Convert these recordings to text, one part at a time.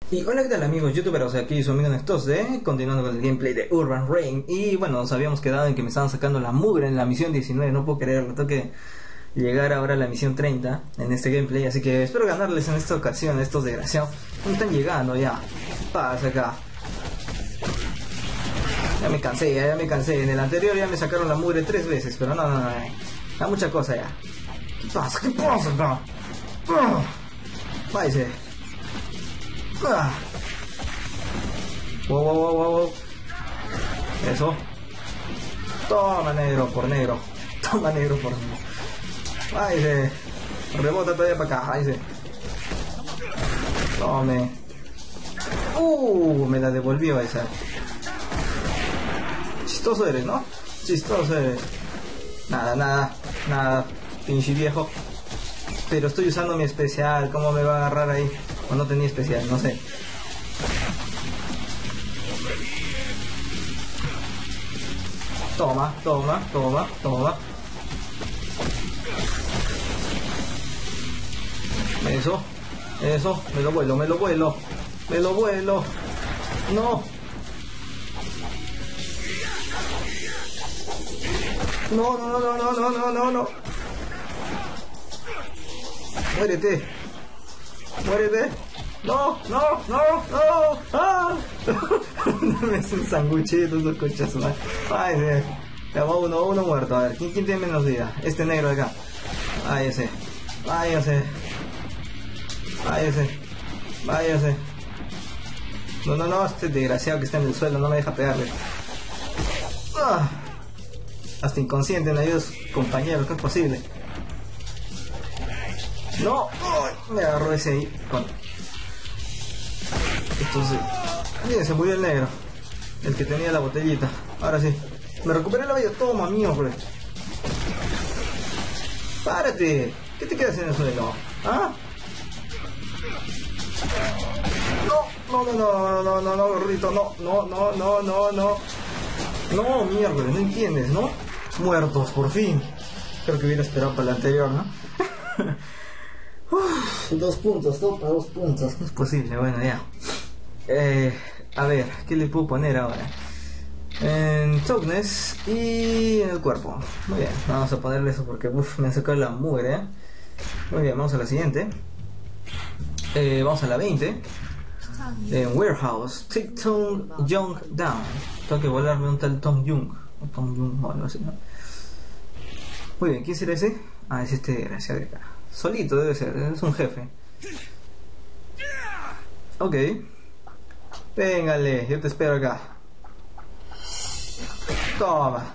Y hola, ¿qué tal amigos youtuberos? Aquí su amigo Nextose, continuando con el gameplay de Urban Reign. Y bueno, nos habíamos quedado en que me estaban sacando la mugre en la misión 19, no puedo creerlo, tengo que llegar ahora a la misión 30 en este gameplay. Así que espero ganarles en esta ocasión, estos desgraciados. ¿Dónde están llegando ya? Pasa acá. Ya me cansé, ya me cansé. En el anterior ya me sacaron la mugre 3 veces, pero no. Da mucha cosa ya. ¿Qué pasa? ¿Qué pasa acá? Váyase. Wow. Eso. Toma negro por negro. Toma negro por negro. Váyase. Rebota todavía para acá. Váyase. Tome. Me la devolvió esa. Chistoso eres, ¿no? Chistoso eres. Nada. Pinche viejo. Pero estoy usando mi especial. ¿Cómo me va a agarrar ahí? O no tenía especial, no sé. Toma. Eso, me lo vuelo. No. No. Muérete. No. Me es un sanguchito, esos coches. Ay, ya va uno muerto. A ver, ¿quién tiene menos vida? Este negro de acá. Váyase. No, este desgraciado que está en el suelo no me deja pegarle. Hasta inconsciente en ayuda de sus compañeros, ¿qué es posible? No, me agarró ese ahí. Entonces, bien, se murió el negro, el que tenía la botellita. Ahora sí, me recuperé la vida. Toma, mío, pues. Párate, ¿qué te quedas en el suelo? ¿Ah? No, gordito, no, mierda, no entiendes, ¿no? Muertos, por fin. Creo que hubiera esperado para el anterior, ¿no? 2 puntos, topa 2 puntos. No es posible, bueno, ya. A ver, ¿qué le puedo poner ahora? En toughness y en el cuerpo. Muy bien, vamos a ponerle eso porque me han sacado la mugre, ¿eh? Muy bien, vamos a la siguiente. Vamos a la 20. En Warehouse, Take Tom Young Down. Tengo que volarme un tal Tom Young. O Tom Young o algo así, ¿no? Muy bien, ¿quién será ese? Es este desgraciado de acá. Solito debe ser, es un jefe. Ok. Véngale, yo te espero acá. Toma.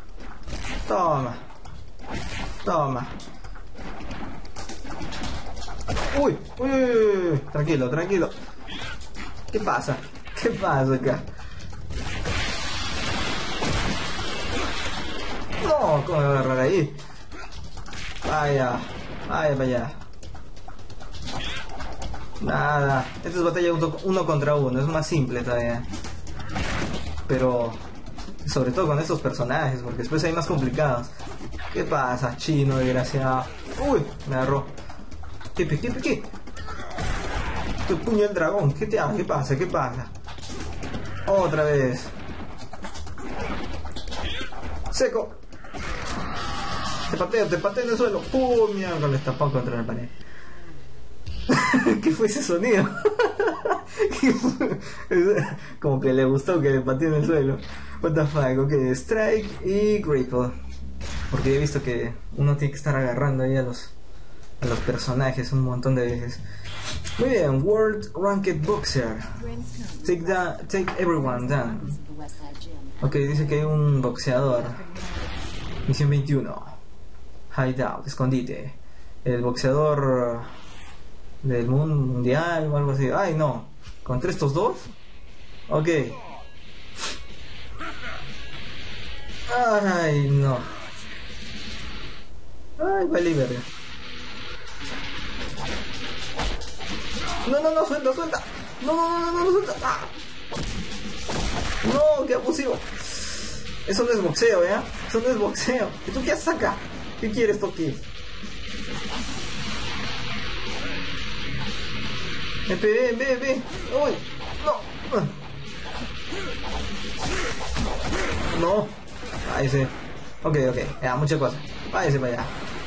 Uy. Tranquilo. ¿Qué pasa acá? No, ¿cómo me voy a agarrar ahí? Vaya. Nada, esta es batalla uno contra uno, es más simple todavía. Pero sobre todo con estos personajes, porque después hay más complicados. ¿Qué pasa, chino desgraciado? Uy, me agarró. ¿Qué? Tu puño del dragón, ¿qué te hace? ¿Qué pasa? Otra vez. Seco. Te pateo en el suelo. Mierda, le estampó contra la pared. ¿Qué fue ese sonido? Como que le gustó que le pateé en el suelo. What the fuck, ok, strike y grapple. Porque he visto que uno tiene que estar agarrando ahí a los personajes un montón de veces. Muy bien, World Ranked Boxer. Take everyone down. Ok, dice que hay un boxeador. Misión 21. Hideout, escondite. El boxeador del mundo mundial o algo así. Ay, no. ¿Contra estos dos? Ok. Ay, no. Ay, vale, verga. No, suelta. No, suelta. No, qué abusivo. Eso no es boxeo, ¿ya? Eso no es boxeo. ¿Y tú qué haces acá? ¿Qué quieres, Toki? Ven, ven, ven. Uy, no. No. Váyase. Ok. Ya, muchas cosas. Váyase para allá.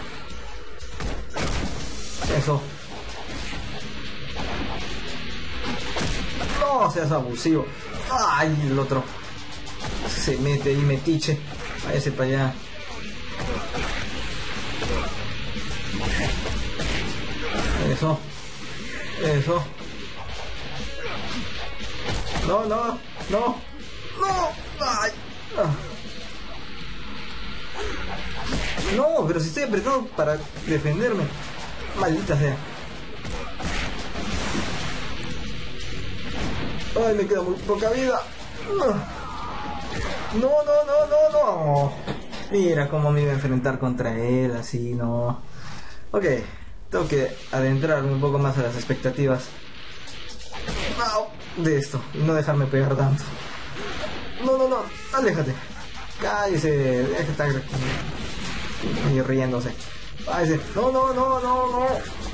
Eso. No seas abusivo. Ay, el otro. Se mete ahí, metiche. Váyase para allá. Eso. No. Ay. No, pero si estoy apretado para defenderme. Maldita sea. Ay, me queda muy poca vida. No. Mira cómo me iba a enfrentar contra él, así, no. Ok, tengo que adentrarme un poco más a las expectativas de esto y no dejarme pegar tanto. No, aléjate. Cállese, deja de estar ahí riéndose. Cállese. No.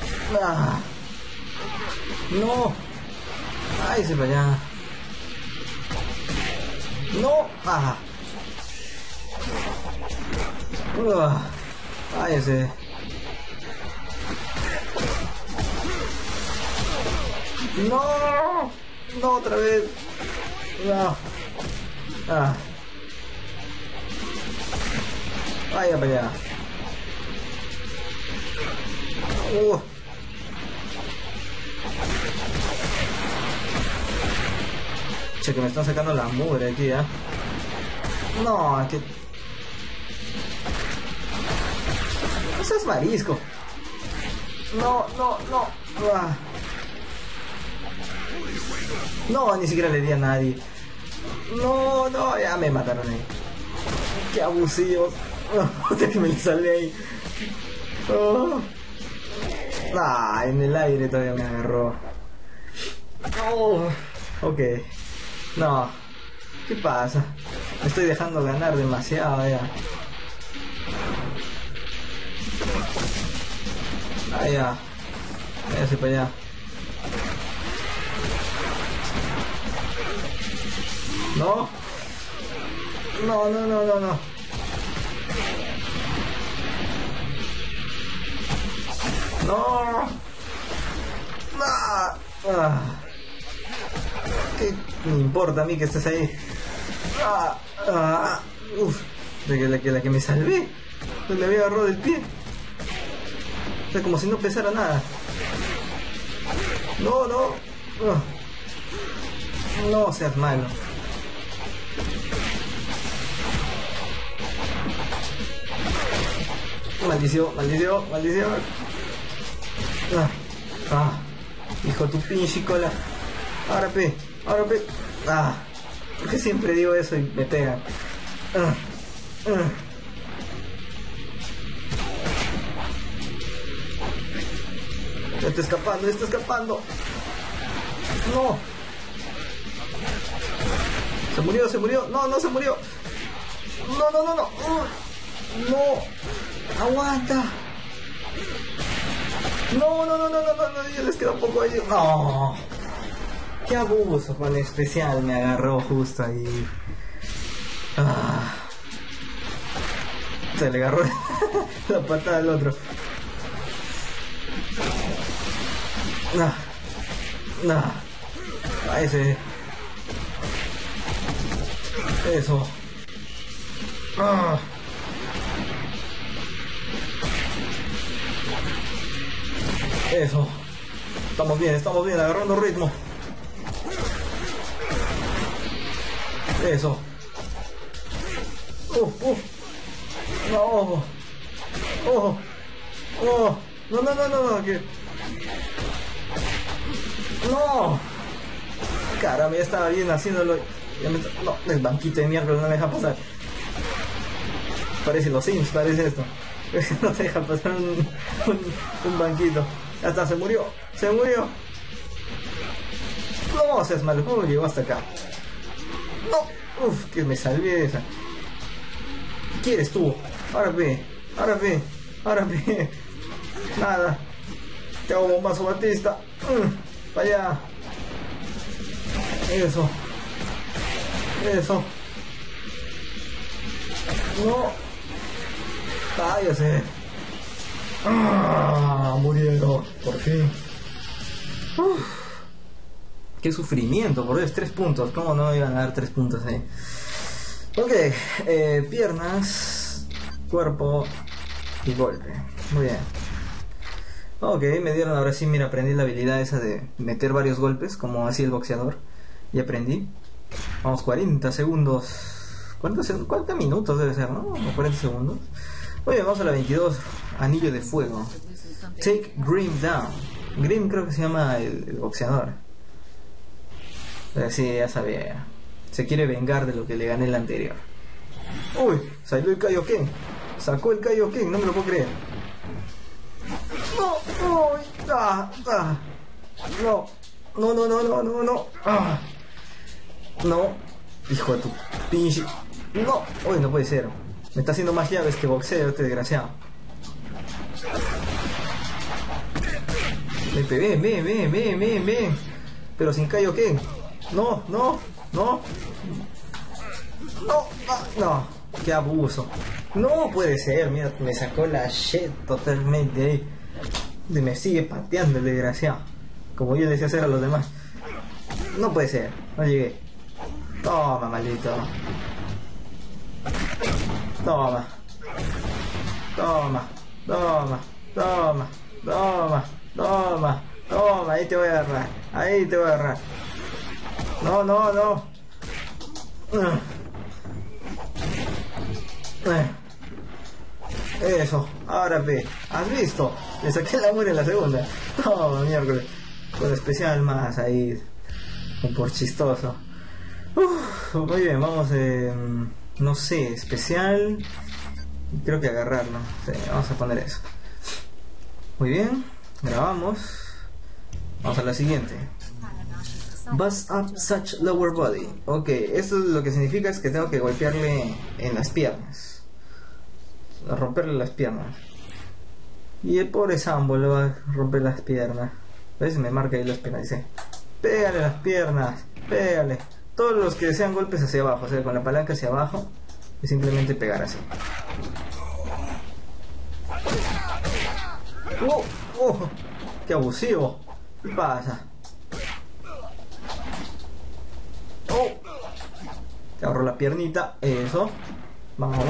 No. Cállese para allá. No. Cállese. No, otra vez. No. Vaya para allá. Che, que me están sacando la mugre aquí, ¿eh? No, que... No seas marisco. No. No, ni siquiera le di a nadie. No, ya me mataron ahí. Qué abusivos. Hasta que me le salvé ahí. En el aire todavía me agarró. Ok. No. ¿Qué pasa? Me estoy dejando ganar demasiado ya. Ya. Váyase para allá. No. ¿Qué me importa a mí que estés ahí? De la que me salvé. Me había agarrado del pie. O sea, como si no pesara nada. No seas malo. Maldición. Hijo de tu pinche cola. Ahora pe. ¿Por qué siempre digo eso y me pegan? Está escapando. No. Se murió. No se murió. No. No. Aguanta. No. Ya les queda un poco ahí. No. Qué abuso, con especial me agarró justo ahí. Se le agarró la patada al otro. Ese. Eso. Eso. Estamos bien, agarrando ritmo. Eso. No. No. Que... No. Caramba, ya estaba bien haciéndolo. No, el banquito de mierda no me deja pasar. Parece los Sims, parece esto. No te deja pasar un banquito. Ya está, se murió. No seas malo, ¿cómo llegó hasta acá? No, que me salvé de esa. ¿Qué quieres tú? Ahora ve. Nada. Te hago bombazo Batista. Vaya. Eso. Eso. No. Váyase. Murieron. Por fin. Uf. Qué sufrimiento, por Dios, 3 puntos. ¿Cómo no iban a dar 3 puntos ahí? Ok, piernas, cuerpo y golpe. Muy bien. Ok, me dieron ahora sí, mira, aprendí la habilidad esa de meter varios golpes, como hacía el boxeador. Y aprendí. Vamos, 40 segundos. ¿Cuántos minutos debe ser, no? 40 segundos. Muy bien, vamos a la 22. Anillo de fuego. Take Grim down. Grim creo que se llama el boxeador. Pero sí, ya sabía. Se quiere vengar de lo que le gané el anterior. Uy, salió el Kaioken. Sacó el Kaioken, no me lo puedo creer. No, uy, no, no, no, no, no, no, no. No, hijo de tu pinche. No, uy, no puede ser. Me está haciendo más llaves que boxeo este desgraciado. Ven, ven, ven, ven, ven, ven. Pero sin Kaioken. No, no, no. No, no. Qué abuso. No puede ser, mira, me sacó la shit totalmente ahí. Y me sigue pateando el desgraciado. Como yo decía hacer a los demás. No puede ser, no llegué. Toma, maldito. Toma. Toma, toma, toma, toma, toma, toma, ahí te voy a agarrar, ahí te voy a agarrar. No, no, no. Eso, ahora ve, ¿has visto? Le saqué la muerte en la segunda. Toma, miércoles. Con especial más ahí, un por chistoso. Muy bien, vamos, no sé, especial. Creo que agarrarlo. Sí, vamos a poner eso. Muy bien, grabamos. Vamos a la siguiente. Bust up such lower body. Ok, esto lo que significa es que tengo que golpearle en las piernas. Romperle las piernas. Y el pobre Sambo le va a romper las piernas. ¿Ves? Me marca ahí las piernas. Dice: pégale las piernas, pégale. Todos los que desean golpes hacia abajo, o sea, con la palanca hacia abajo. Y simplemente pegar así. ¡Qué abusivo! ¿Qué pasa? Te ahorro la piernita. Eso. Vamos.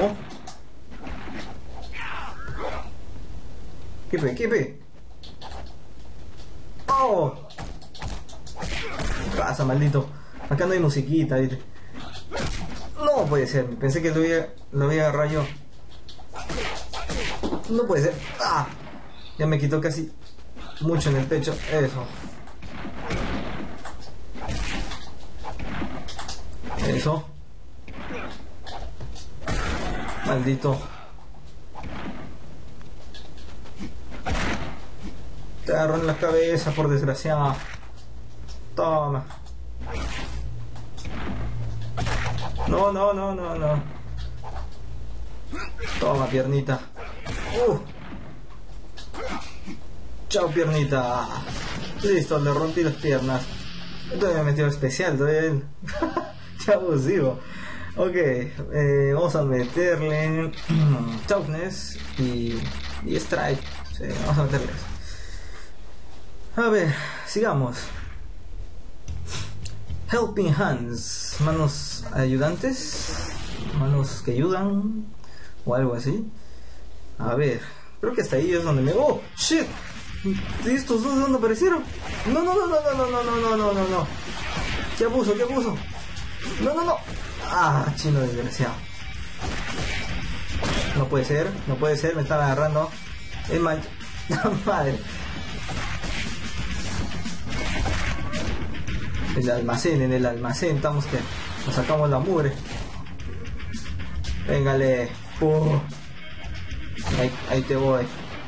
¿Qué pe? ¡Oh! ¿Qué pasa, maldito? Acá no hay musiquita, ¿viste? No puede ser, pensé que lo había agarrado yo. No puede ser. Ya me quitó casi mucho en el pecho. Eso. Eso. Maldito. Te agarró en la cabeza, por desgraciado. Toma. No, no, no, no, no. Toma, piernita. Chao, piernita. Listo, le rompí las piernas. Entonces me metió especial, todavía. Qué abusivo. Ok, vamos a meterle toughness y strike. Sí, vamos a meterle eso. A ver, sigamos. Helping hands, manos ayudantes, manos que ayudan o algo así. A ver, creo que hasta ahí es donde me... ¡Oh, shit! ¿Estos dos de dónde aparecieron? No, no, no, no, no, no, no, no, no, no, no. ¡Qué abuso, qué abuso! No, no, no. Chino desgraciado. No puede ser, me están agarrando. Es mal... Madre. En el almacén, estamos que nos sacamos la mugre. Véngale. Ahí te voy.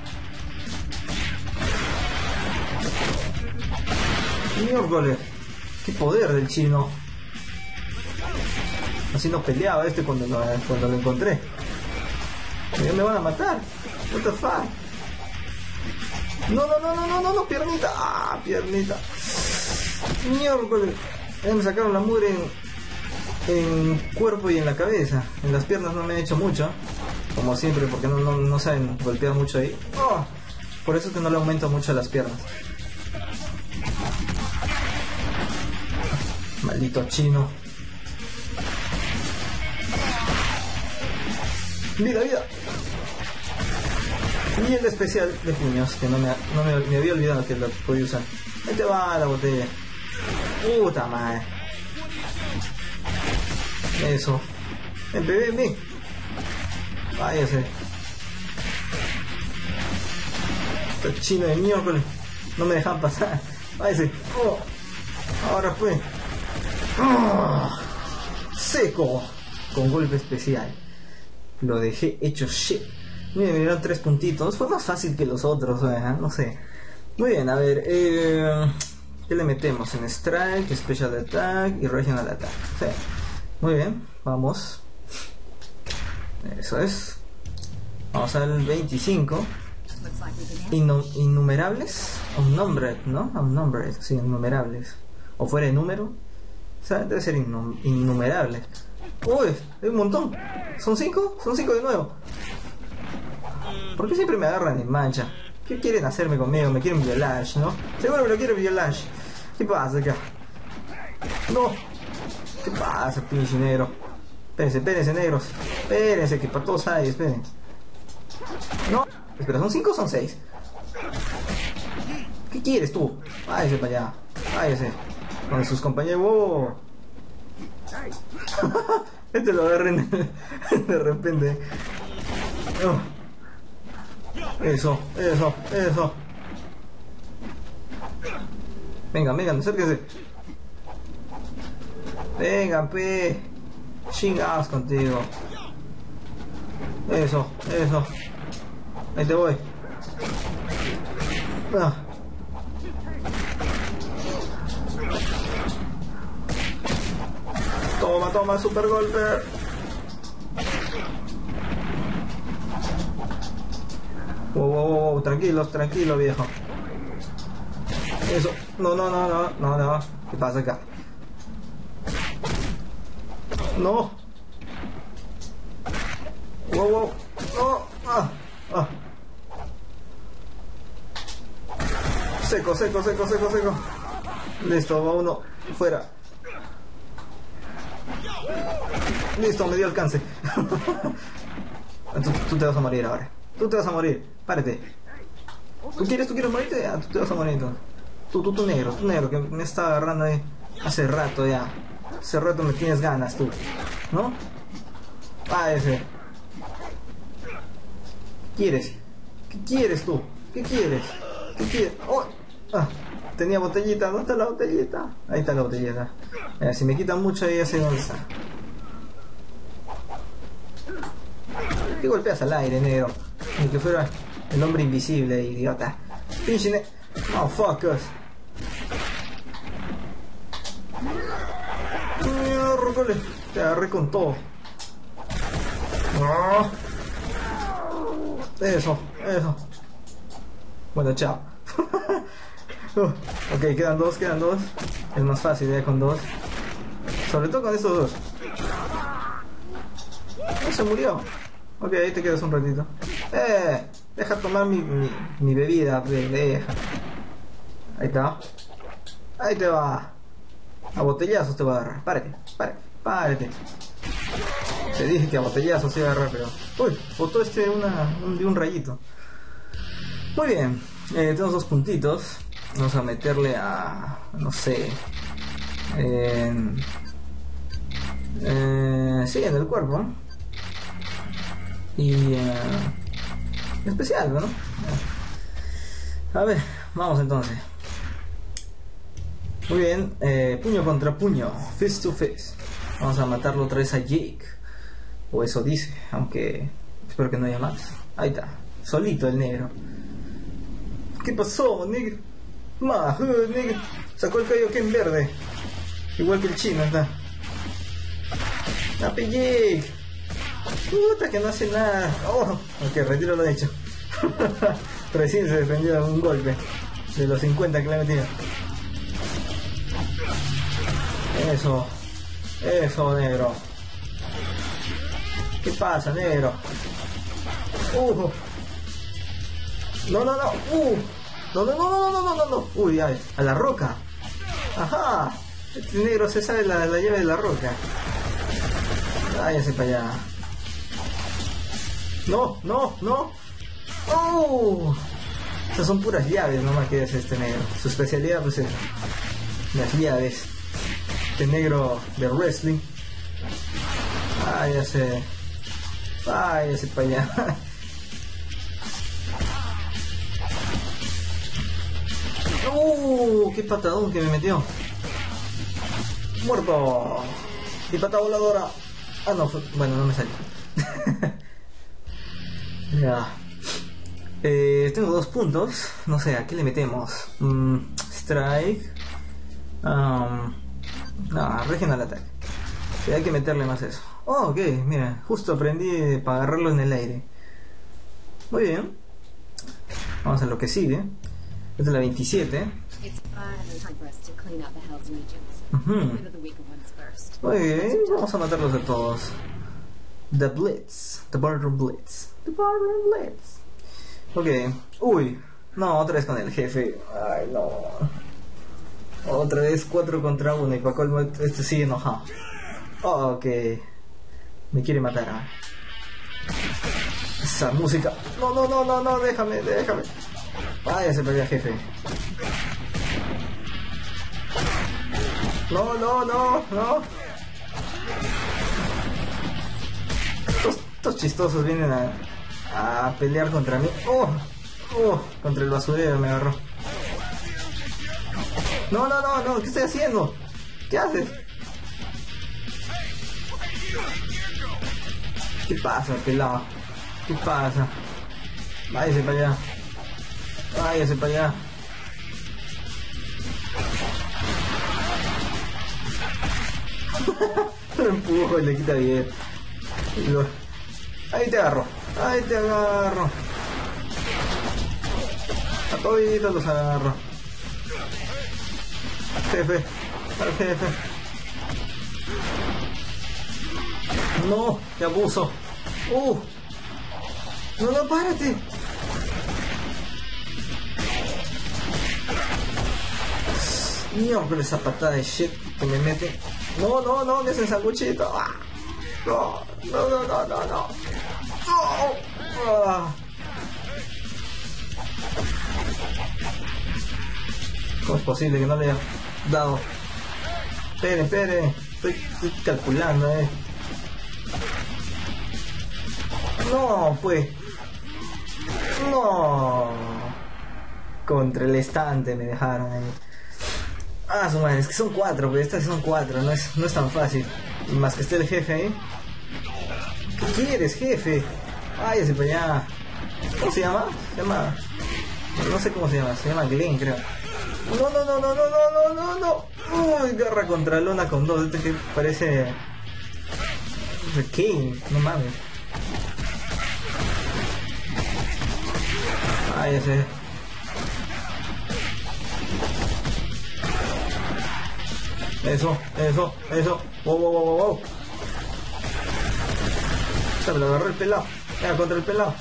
Miércoles. Qué poder del chino. Así no peleaba cuando lo encontré. Ya me van a matar. What the fuck. No, piernita. Piernita. Miércoles. Ya me sacaron la mugre en cuerpo y en la cabeza. En las piernas no me he hecho mucho. Como siempre, porque no saben golpear mucho ahí. Oh, por eso es que no le aumento mucho a las piernas. Maldito chino. Vida. Y el especial de puños, que me había olvidado que lo podía usar. Ahí te va la botella. Puta madre. Eso. Ven. Váyase. Este chino de miércoles. No me dejan pasar. Váyase. Oh. Ahora fue. Oh. Seco. Con golpe especial. Lo dejé hecho shit. Miren, me dieron 3 puntitos. Fue más fácil que los otros, no sé. Muy bien, a ver. ¿Qué le metemos? En Strike, Special Attack y Regional Attack. Sí. Muy bien, vamos. Eso es. Vamos al 25. Innumerables. Unnumbered, ¿no? Unnumbered, sí, innumerables. O fuera de número. O sea, debe ser innumerables. Uy, hay un montón. ¿Son 5? Son 5 de nuevo. ¿Por qué siempre me agarran en mancha? ¿Qué quieren hacerme conmigo? Me quieren violar, ¿no? Seguro me lo quieren violar. ¿Qué pasa acá? No. ¿Qué pasa, pinche negro? Espérense, negros. Espérense, que para todos hay, esperen. No. Espera, ¿son 5 o son 6? ¿Qué quieres tú? Váyase para allá. Váyase. Con sus compañeros. ¡Wow! Este lo agarren de repente. Oh. Eso. Vengan, acérquense. Vengan, pe. Chingados contigo. Eso. Ahí te voy. Ah. Toma, super golpe. Wow, tranquilo, viejo. Eso. No. ¿Qué pasa acá? No. Wow. Oh, ah. Seco. Listo, va uno fuera. Listo, me dio alcance. Tú te vas a morir ahora. Tú te vas a morir. Párate. ¿Tú quieres morirte? Ya, tú te vas a morir entonces. Tú negro, que me está agarrando ahí hace rato ya. Hace rato me tienes ganas tú, ¿no? Ese. ¿Qué quieres tú? ¿Qué quieres? Oh. Tenía botellita. ¿Dónde está la botellita? Ahí está la botellita. Si me quitan mucho ahí ya sé dónde está. ¿Qué golpeas al aire, negro? Ni que fuera el hombre invisible, idiota. Pinche no, fuck us. Miércoles. Te agarré con todo. Eso. Bueno, chao. Ok, quedan dos. Es más fácil con 2. Sobre todo con estos 2. Se murió. Ok, ahí te quedas un ratito. Deja tomar mi bebida, deja. Ahí está. Ahí te va. A botellazos te va a agarrar. Párate. Te dije que a botellazos se iba a agarrar, pero... Uy, botó de un rayito. Muy bien. Tenemos 2 puntitos. Vamos a meterle a... No sé... sí, en el cuerpo. Y... especial, ¿no? A ver, vamos entonces. Muy bien, puño contra puño, fist to fist. Vamos a matarlo otra vez a Jake. O eso dice, aunque espero que no haya más. Ahí está, solito el negro. ¿Qué pasó, negro? Negro. Sacó el Kaioken verde. Igual que el chino está. ¡Ape Jake! Puta, que no hace nada. Oh, ok, retiro lo hecho. Recién se defendió de un golpe de los 50 que le he metido. Eso. Eso, negro. ¿Qué pasa, negro? No, no, no. No, no, no, no, no, no, no, no. Uy, ay, a la roca. Ajá. Este negro se sabe la llave de la roca. Váyase para allá. No, no, no. Esas son puras llaves nomás que hace este negro. Su especialidad pues es las llaves. Este negro de wrestling. Váyase. Váyase para allá. ¡Qué patadón que me metió! ¡Muerto! ¡Y patada voladora! Ah, no, bueno, no me salió. Ya. Tengo 2 puntos. No sé, ¿a qué le metemos? Strike. No, Regional Attack. Sí, hay que meterle más eso. Oh, ok, mira, justo aprendí para agarrarlo en el aire. Muy bien. Vamos a lo que sigue. Esta es la 27. Muy bien, vamos a matarlos a todos. The Blitz. The Barroom Blitz. The Barroom Blitz. Ok. Uy. No, otra vez con el jefe. Ay, no. Otra vez 4 contra 1 y para colmo este sigue enojado. Oh, ok. Me quiere matar. Esa música. No, no, no, no, no, déjame, déjame. Váyase para allá, jefe. No, no, no, no. Estos chistosos vienen a pelear contra mí. Contra el basurero me agarró. No, no, no, no, ¿qué estoy haciendo? ¿Qué haces? ¿Qué pasa, pelado? ¿Qué pasa? Váyase para allá. Váyase para allá. Lo empujo y le quita bien. Ahí te agarro. Ahí te agarro. A toditos los agarro. Jefe. Al jefe. No, te abuso. No, no, párate. Mira, pero esa patada de shit que me mete. No, no, no, que es el sanguchito. No, no, no, no, no, no. ¿Cómo es posible que no le haya dado? Espere, espere. Estoy calculando, No, pues. No. Contra el estante me dejaron ahí. Su madre, es que son 4, pues estas son 4, no es tan fácil. Y más que esté el jefe ahí. ¿Qué quieres, jefe? Váyase para allá. ¿Cómo se llama? Se llama... No sé cómo se llama Glenn, creo. No, no, no, no, no, no, no, no, no. Uy, garra contra lona con 2. Este que parece... Kane, no mames. Váyase. Eso, eso, eso. Wow, wow, wow, wow. Se me lo agarró el pelado. Venga, contra el pelado.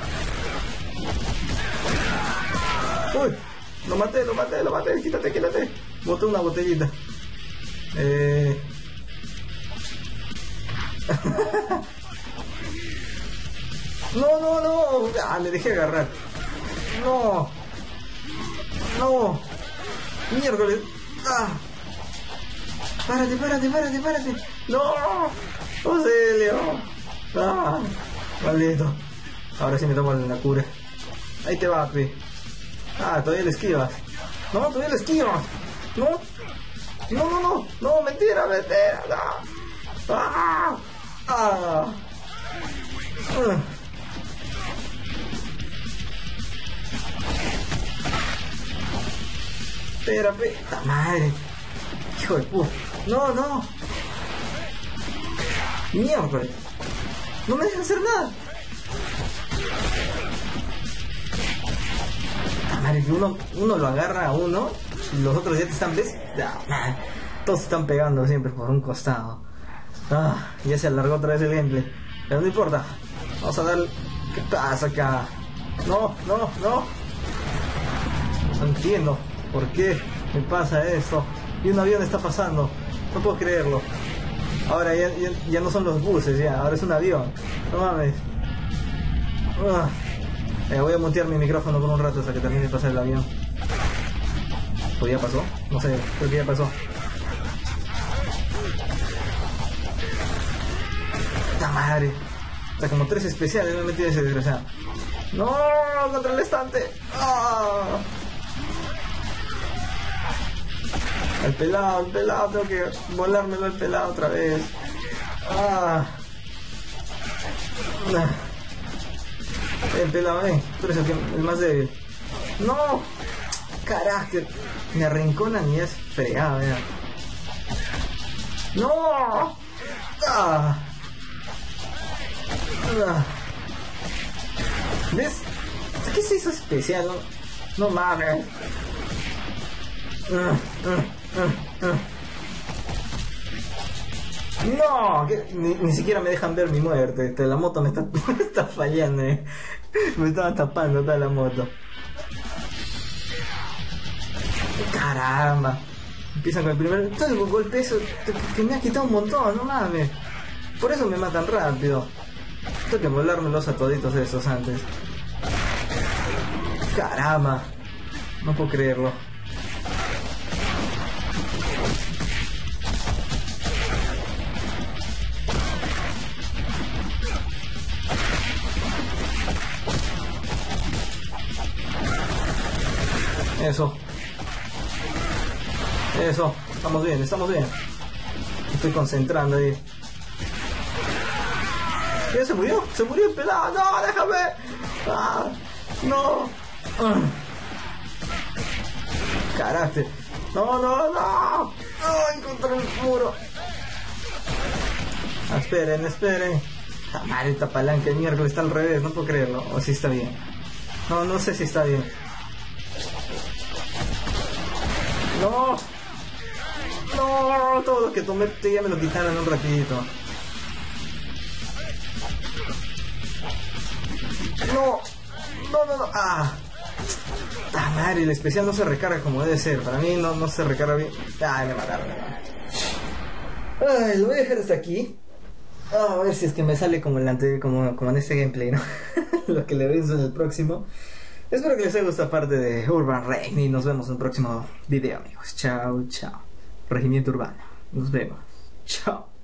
Uy, lo maté, lo maté, lo maté. Quítate, quítate. Boté una botellita. No, no, no. Me dejé agarrar. No. No. Miércoles. Párate, párate, párate, párate. No. Auxilio. Maldito. Ahora sí me tomo la cura. Ahí te va, pi. Todavía le esquivas. No, todavía le esquivas. No. No, no, no. No, mentira, mentira. No. Espera, ¡ta madre! Hijo de puta. No, no. Mierda. No me dejan hacer nada. ¡Ta madre! Que uno lo agarra a uno y los otros ya te están... ¿Ves? Todos están pegando siempre por un costado. Ya se alargó otra vez el gameplay. Pero no importa. Vamos a dar... ¿Qué pasa acá? No. No entiendo por qué me pasa esto. Y un avión está pasando. No puedo creerlo. Ahora ya no son los buses, ya. Ahora es un avión. No mames. Voy a mutear mi micrófono por un rato hasta que termine de pasar el avión. ¿O ya pasó? No sé, creo que ya pasó. ¡Puta madre! Hasta como 3 especiales me he metido ese desgraciado. ¡No! ¡Contra el estante! El pelado, tengo que volármelo el pelado otra vez. El pelado, tú eres el más débil. ¡No! Carácter. Me arrinconan y es fregado, mira. ¡No! ¿Ves? ¿Qué se hizo especial? No mames. No, ni siquiera me dejan ver mi muerte. La moto me está fallando. Me estaba tapando toda la moto. Caramba. Empiezan con el primer... Todo el golpe eso que me ha quitado un montón, no mames. Por eso me matan rápido. Tengo que volármelos a toditos esos antes. Caramba. No puedo creerlo. Eso, estamos bien. Estoy concentrando ahí. ¿Ya se murió? ¡Se murió el pelado! ¡No, déjame! ¡No! ¡Carácter! ¡No! Encontré un muro. Esperen. ¡Ah, madre, esta palanca de miércoles está al revés! No puedo creerlo. O si está bien. No sé si está bien. ¡No! Todo lo que tomé ya me lo quitaron un ratito. No. Madre, el especial no se recarga como debe ser. Para mí no se recarga bien. Me mataron. Lo voy a dejar hasta aquí. A ver si es que me sale como en como en este gameplay, ¿no? Lo que le veo en el próximo. Espero que les haya gustado parte de Urban Reign y nos vemos en el próximo video, amigos. Chao. Regimiento Urbano. Nos vemos. Chao.